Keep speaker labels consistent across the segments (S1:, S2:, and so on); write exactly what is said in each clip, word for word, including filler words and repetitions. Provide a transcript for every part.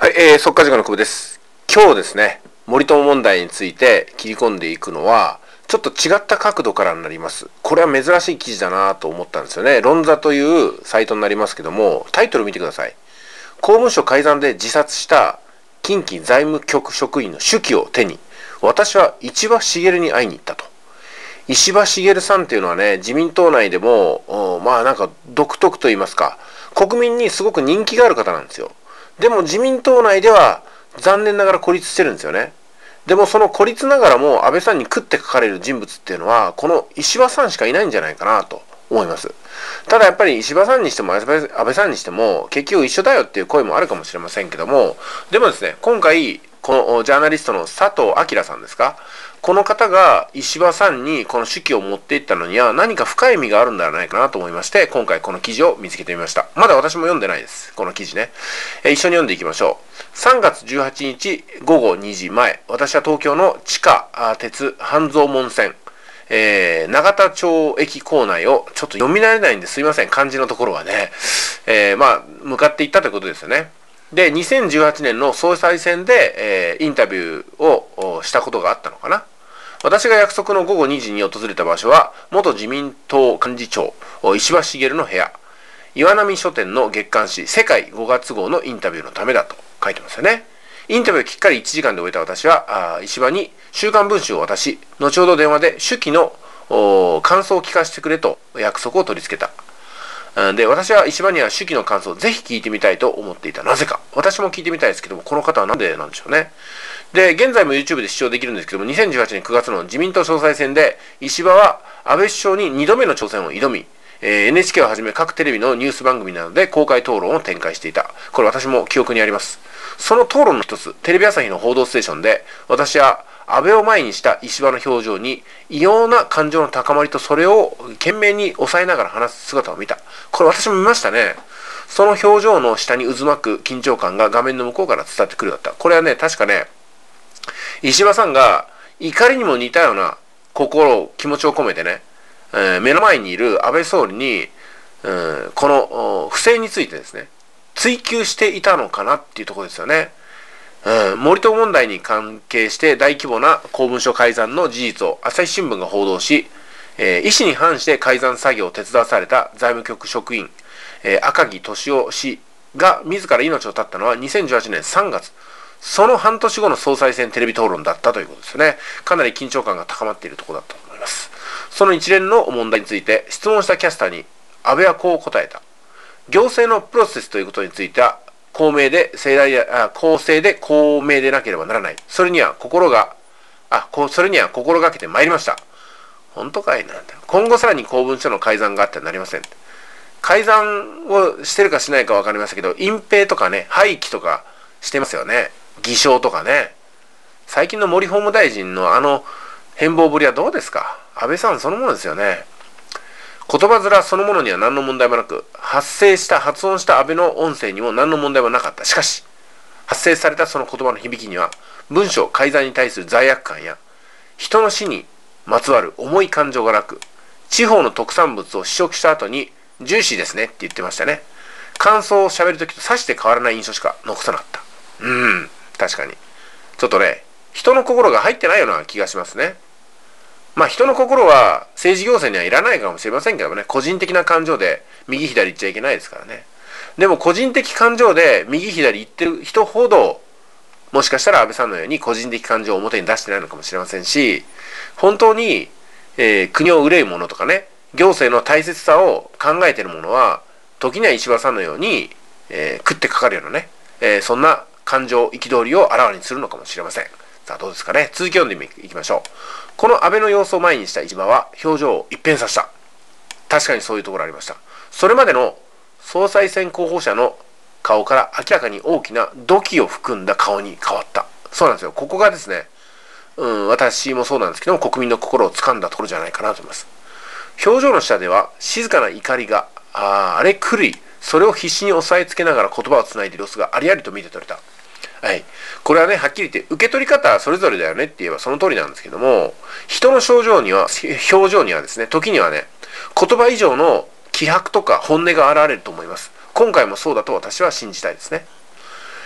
S1: はい、えー、速稼塾の久保です。今日ですね、森友問題について切り込んでいくのは、ちょっと違った角度からになります。これは珍しい記事だなと思ったんですよね。論座というサイトになりますけども、タイトル見てください。公務省改ざんで自殺した近畿財務局職員の手記を手に、私は石破茂に会いに行ったと。石破茂さんっていうのはね、自民党内でも、まあなんか独特と言いますか、国民にすごく人気がある方なんですよ。でも自民党内では残念ながら孤立してるんですよね。でもその孤立ながらも安倍さんに食って書かれる人物っていうのはこの石破さんしかいないんじゃないかなと思います。ただやっぱり石破さんにしても安倍さんにしても結局一緒だよっていう声もあるかもしれませんけども、でもですね、今回このジャーナリストの佐藤明さんですか、この方が石破さんにこの手記を持っていったのには何か深い意味があるんではないかなと思いまして、今回この記事を見つけてみました。まだ私も読んでないです、この記事ね。え一緒に読んでいきましょう。さんがつじゅうはちにちごごにじまえ、私は東京の地下鉄半蔵門線、えー、永田町駅構内をちょっと読み慣れないんですいません、漢字のところはね、えー、まあ向かっていったということですよね。で、にせんじゅうはちねんの総裁選で、えー、インタビューをしたことがあったのかな。私が約束のごごにじに訪れた場所は、元自民党幹事長、石破茂の部屋、岩波書店の月刊誌、世界ごがつ号のインタビューのためだと書いてますよね。インタビューをきっかりいちじかんで終えた私は、石破に週刊文春を渡し、後ほど電話で手記の感想を聞かせてくれと約束を取り付けた。で、私は石破には手記の感想をぜひ聞いてみたいと思っていた。なぜか。私も聞いてみたいですけども、この方はなんでなんでしょうね。で、現在も YouTube で視聴できるんですけども、にせんじゅうはちねんくがつの自民党総裁選で、石破は安倍首相ににどめの挑戦を挑み、えー、エヌエイチケー をはじめ各テレビのニュース番組などで公開討論を展開していた。これ私も記憶にあります。その討論の一つ、テレビ朝日の報道ステーションで、私は安倍を前にした石破の表情に異様な感情の高まりとそれを懸命に抑えながら話す姿を見た。これ私も見ましたね。その表情の下に渦巻く緊張感が画面の向こうから伝わってくるようだった。これはね、確かね、石破さんが怒りにも似たような心を気持ちを込めてね、えー、目の前にいる安倍総理に、うん、この不正についてですね追及していたのかなっていうところですよね。うん、森友問題に関係して大規模な公文書改ざんの事実を朝日新聞が報道し、えー、意思に反して改ざん作業を手伝わされた財務局職員、えー、赤木俊夫氏が自ら命を絶ったのはにせんじゅうはちねんさんがつ、その半年後の総裁選テレビ討論だったということですね。かなり緊張感が高まっているところだったと思います。その一連の問題について質問したキャスターに安倍はこう答えた。行政のプロセスということについては公明で盛大であ公正で公明でなければならない。それには心があこそれには心がけてまいりました。本当かいなんだ。今後さらに公文書の改ざんがあってはなりません。改ざんをしてるかしないか分かりましたけど、隠蔽とかね、廃棄とかしてますよね。偽証とかね。最近の森法務大臣のあの変貌ぶりはどうですか。安倍さんそのものですよね。言葉面そのものには何の問題もなく、発生した発音した安倍の音声にも何の問題もなかった。しかし発生されたその言葉の響きには文章改ざんに対する罪悪感や人の死にまつわる重い感情がなく、地方の特産物を試食した後にジューシーですねって言ってましたね。感想を喋るときとさして変わらない印象しか残さなかった。うん、確かにちょっとね、人の心が入ってないような気がしますね。まあ人の心は政治行政にはいらないかもしれませんけどもね、個人的な感情で右左言っちゃいけないですからね。でも個人的感情で右左言ってる人ほど、もしかしたら安倍さんのように個人的感情を表に出してないのかもしれませんし、本当に、えー、国を憂うものとかね、行政の大切さを考えているものは、時には石破さんのように、えー、食ってかかるようなね、えー、そんな感情憤りをあらわにするのかもしれません。さあどうですかね。続き読んでいきましょう。この安倍の様子を前にした石破は表情を一変させた。確かにそういうところありました。それまでの総裁選候補者の顔から明らかに大きな怒気を含んだ顔に変わった。そうなんですよ。ここがですね、うん、私もそうなんですけども、国民の心を掴んだところじゃないかなと思います。表情の下では静かな怒りが、あ, あれ狂い、それを必死に押さえつけながら言葉をつないでいる様子がありありと見て取れた。はい、これはね、はっきり言って受け取り方はそれぞれだよねって言えばその通りなんですけども、人の症状には表情にはですね、時にはね、言葉以上の気迫とか本音が現れると思います。今回もそうだと私は信じたいですね。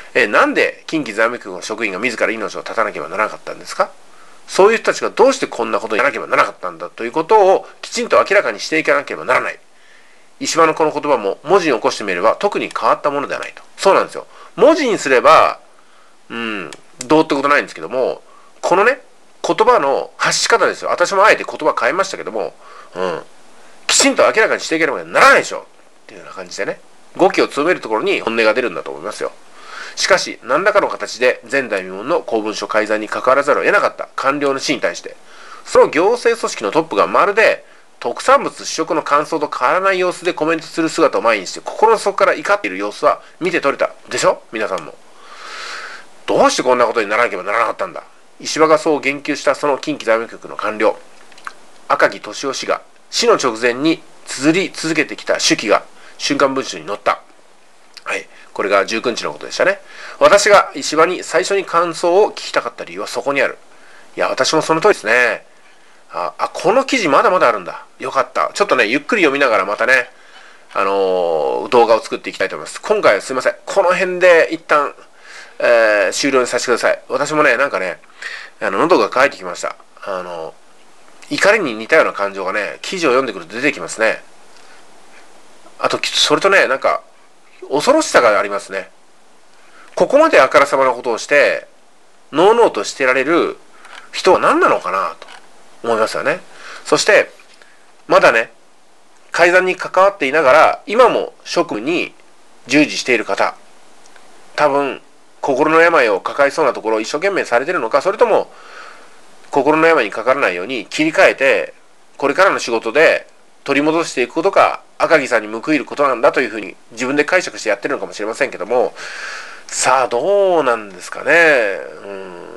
S1: えなんで近畿財務局の職員が自ら命を絶たなければならなかったんですか。そういう人たちがどうしてこんなことにならなければならなかったんだということをきちんと明らかにしていかなければならない。石破のこの言葉も文字に起こしてみれば特に変わったものではないと。そうなんですよ。文字にすれば、うん、どうってことないんですけども、このね、言葉の発し方ですよ。私もあえて言葉変えましたけども、うん、きちんと明らかにしていけなければならないでしょっていうような感じでね、語気を強めるところに本音が出るんだと思いますよ。しかし、何らかの形で前代未聞の公文書改ざんに関わらざるを得なかった官僚の死に対して、その行政組織のトップがまるで特産物試食の感想と変わらない様子でコメントする姿を前にして、心の底から怒っている様子は見て取れたでしょ皆さんも。どうしてこんなことにならなければならなかったんだ。石破がそう言及したその近畿財務局の官僚、赤木俊夫氏が死の直前に綴り続けてきた手記が週刊文春に載った。はい。これがじゅうくにちのことでしたね。私が石破に最初に感想を聞きたかった理由はそこにある。いや、私もその通りですね。あ、あこの記事まだまだあるんだ。よかった。ちょっとね、ゆっくり読みながらまたね、あのー、動画を作っていきたいと思います。今回はすいません。この辺で一旦、えー、終了にさせてください。私もね、なんかね、あの、喉が渇いてきました。あの、怒りに似たような感情がね、記事を読んでくると出てきますね。あと、それとね、なんか、恐ろしさがありますね。ここまであからさまなことをして、のうのうとしてられる人は何なのかなと思いますよね。そして、まだね、改ざんに関わっていながら、今も職務に従事している方、多分、心の病を抱えそうなところを一生懸命されているのか、それとも、心の病にかからないように切り替えて、これからの仕事で取り戻していくことが赤木さんに報いることなんだというふうに自分で解釈してやってるのかもしれませんけども、さあどうなんですかね。うん、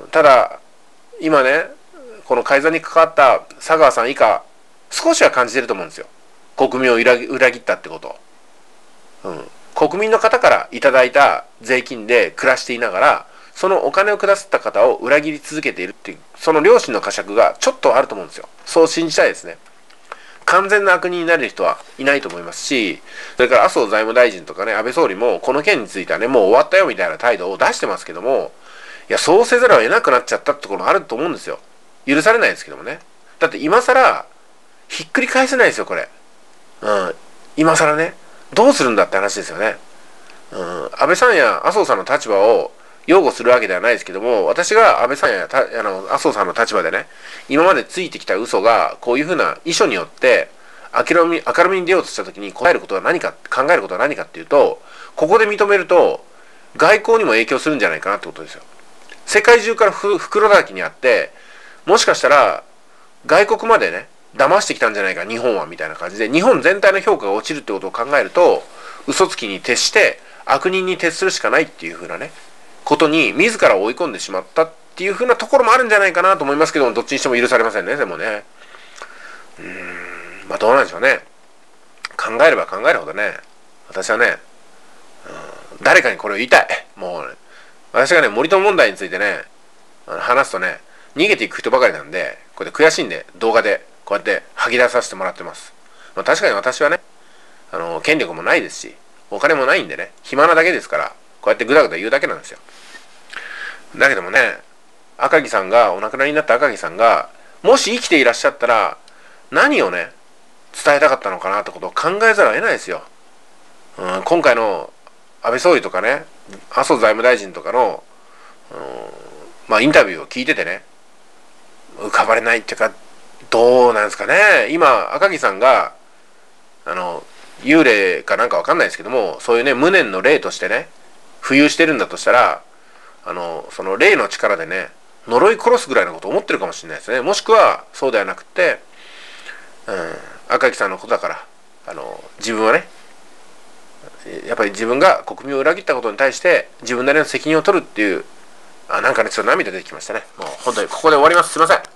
S1: ただ今ね、この改ざんに関わった佐川さん以下少しは感じてると思うんですよ。国民を裏切ったってこと、うん、国民の方からいただいた税金で暮らしていながら、そのお金をくださった方を裏切り続けているっていう、その良心の呵責がちょっとあると思うんですよ。そう信じたいですね。完全な悪人になれる人はいないと思いますし、それから麻生財務大臣とかね、安倍総理もこの件についてはね、もう終わったよみたいな態度を出してますけども、いや、そうせざるを得なくなっちゃったってところがあると思うんですよ。許されないですけどもね。だって今更、ひっくり返せないですよ、これ。うん。今更ね、どうするんだって話ですよね。うん。安倍さんや麻生さんの立場を擁護するわけではないですけども、私が安倍さんやたあの麻生さんの立場でね、今までついてきた嘘がこういうふうな遺書によって明るみ明るみに出ようとした時に答えることは何か、考えることは何かっていうと、ここで認めると外交にも影響するんじゃないかなってことですよ。世界中からふ袋だらけにあって、もしかしたら外国までね騙してきたんじゃないか日本はみたいな感じで、日本全体の評価が落ちるってことを考えると、嘘つきに徹して悪人に徹するしかないっていうふうなねことに自ら追い込んでしまったっていうふうなところもあるんじゃないかなと思いますけども、どっちにしても許されませんね。でもね、うーん、まあどうなんでしょうね。考えれば考えるほどね、私はね、うん、誰かにこれを言いたい。もう、ね、私がね、森友問題についてね、話すとね、逃げていく人ばかりなんで、これで悔しいんで動画でこうやって吐き出させてもらってます。まあ、確かに私はね、あの権力もないですし、お金もないんでね、暇なだけですから、こうやってぐだぐだ言うだけなんですよ。だけどもね、赤木さんが、お亡くなりになった赤木さんが、もし生きていらっしゃったら、何をね、伝えたかったのかなってことを考えざるを得ないですよ。うん、今回の安倍総理とかね、麻生財務大臣とかの、うん、まあインタビューを聞いててね、浮かばれないっていうか、どうなんですかね。今、赤木さんが、あの、幽霊かなんかわかんないですけども、そういうね、無念の霊としてね、浮遊してるんだとしたら、あの、その霊の力でね、呪い殺すぐらいのことを思ってるかもしれないですね。もしくは、そうではなくて、うん、赤木さんのことだから、あの、自分はね、やっぱり自分が国民を裏切ったことに対して、自分なりの責任を取るっていう、あ、なんかね、ちょっと涙出てきましたね。もう本当にここで終わります。すいません。